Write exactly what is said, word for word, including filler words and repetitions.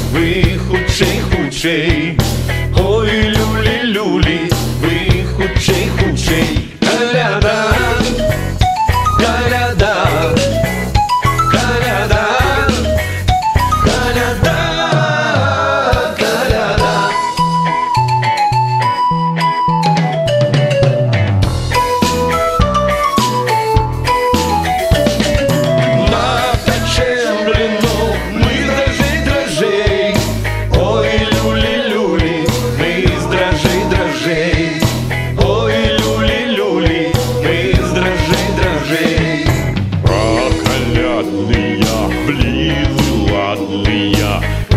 ви хутчей, хутчей. Ой, люлі, люлі, ви хутчей, хутчей. Коляда, коляда, коляда, коляда, коляда. Напечем блинов мы дрожжей, дрожжей. Ой, люли, люли, мы из дрожжей, дрожжей. Ой, люли, люли, мы из дрожжей, дрожжей. Проколядные, блины ладные,